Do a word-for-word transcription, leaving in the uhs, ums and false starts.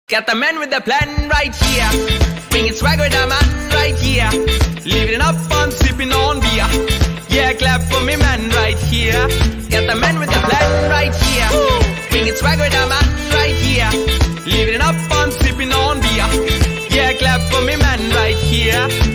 Got the man with the plan right here. Bringing swag with the man right here. Living up on sipping on beer. Yeah, clap for me man right here. Got the man with the plan right here. Bringing swag with the man right here. Living up on sipping on beer. Yeah, clap for me man right here.